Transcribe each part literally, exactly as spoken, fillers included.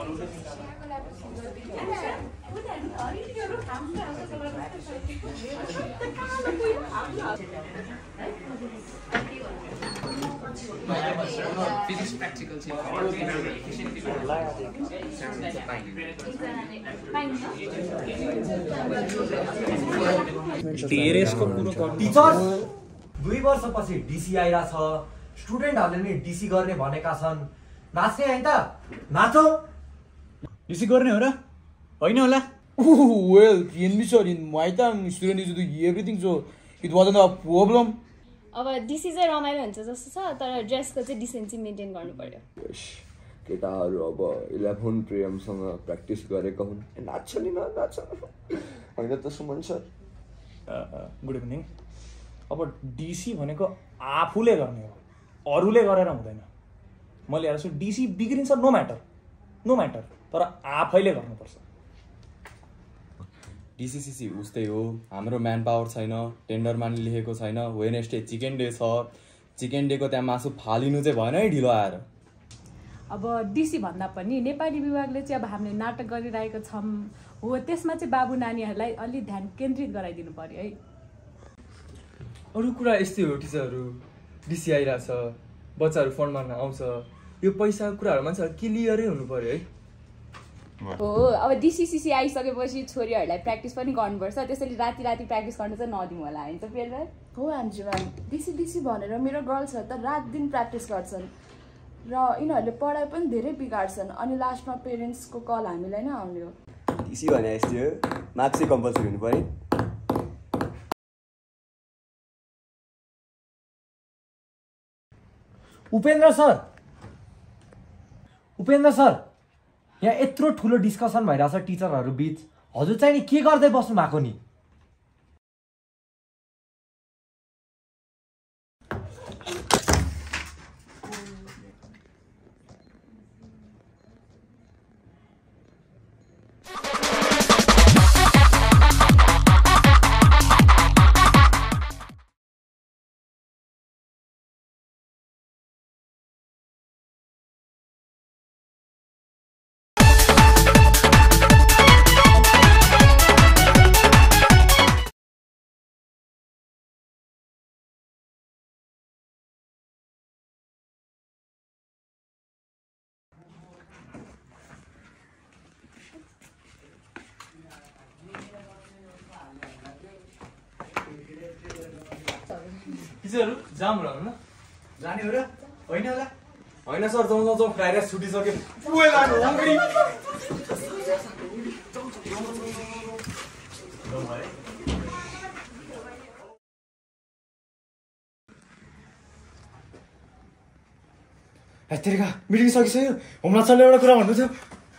Physics practical teachers दुई वर्षपछि DC आइरा छ स्टुडेन्टहरुले नि डीसी गर्ने भनेका छन् नाच्ने हैन त नाचौ डीसी गर्ने हो र हैन होला well can be sure in my time student is doing everything so it wasn't a problem अब डीसी चाहिँ रमाइलो हुन्छ जस्तो छ तर ड्रेसको चाहिँ डिसेन्सी मेन्टेन गर्नु पर्यो केटाहरू अब इलेभेन प्रियमसँग प्र्याक्टिस गरेका हुन् नाच्छ नि नाच्छ होइन त सुमन सर गुड इभिनिङ अब डीसी भनेको आफूले गर्ने हो अरूले गरेर हुँदैन मैले हेर्छु डीसी बिग्रिन्छ नो म्याटर नो म्याटर तर आफैले गर्नुपर्छ डिसिसिसी उस्तै हो हाम्रो म्यान पावर छैन टेन्डरमा नि लेखेको छैन वेडनेसडे चिकन डे छ चिकन डेको त्यहाँ मासु फालिनु चाहिँ भएन है ढिलो आएर अब डीसी भन्दा पनि नेपाली विभागले चाहिँ अब हामीले नाटक गरिरहेको छौँ हो त्यसमा चाहिँ बाबु नानीहरूलाई अलि ध्यान केन्द्रित गराइदिनु पर्यो है अरू कुरा यस्तै हो टिचरहरू डीसी आइरहेछ बच्चाहरू फन्ड मार्न आउँछ यो पैसाको कुराहरू मान्छेहरू क्लियरै हुनु पर्यो है हो अब डिसिसिसी आइसकेपछि छोरीहरूलाई प्र्याक्टिस पनि गर्नुपर्छ त्यसैले राति राति प्र्याक्टिस गर्न चाहिँ नदिउँ होला होइन त प्रियल भाइ हो आन्टी म्याम डिसी डिसी भनेर मेरो गर्ल्सहरू त रात दिन प्र्याक्टिस गर्छन् र यिनीहरूले पढाइ पनि धेरै बिगार्छन् अनि लास्टमा पेरेन्ट्सको कल हामीलाई नै आउने हो डिसी भने यस्तै हो मार्क्स चाहिँ कम्पलसरी हुनु पर्यो उपेन्द्र सर उपेन्द्र सर यहाँ यत्रो ठुलो डिस्कसन भइरहेछ टिचरहरू बीच हजुर चाहिँ नि के गर्दै बस्नु भएको नि टिचरहरू जाम होला न जाने हो र होइन होला होइन सर जाउँ जाउँ जाउँ फ्राइड राइस छुटिसक्यो पुए लाग्नु हङ्ग्री हेत्तेरिका मिटिङ सकिसक्यो होमला चल्ने एउटा कुरा भन्नु थियो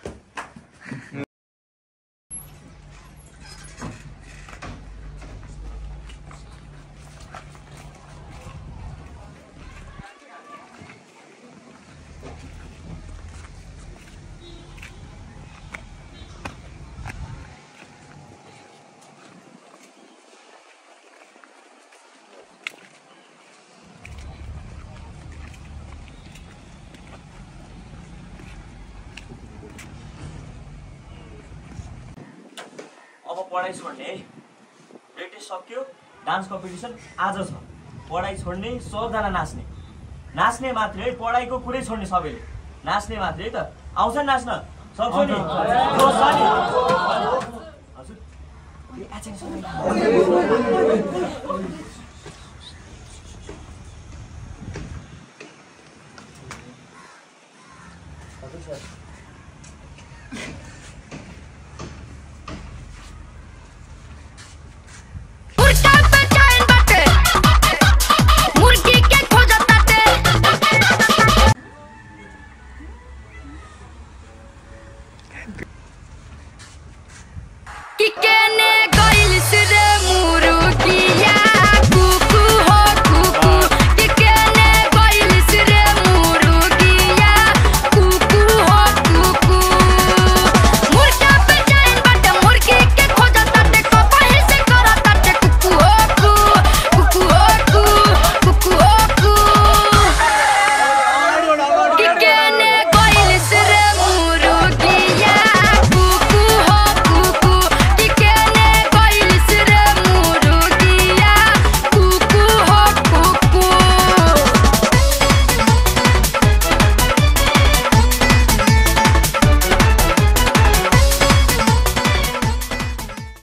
पढाइ छोड्ने है प्र्याक्टिस सक्यो डान्स कम्पिटिसन आज छ पढाइ छोड्ने सबजना नाच्ने नाच्ने मात्रै पढाइको कुरै छोड्ने सबैले नाच्ने मात्रै त आउँछ नाच्न सक्छ नि हजुर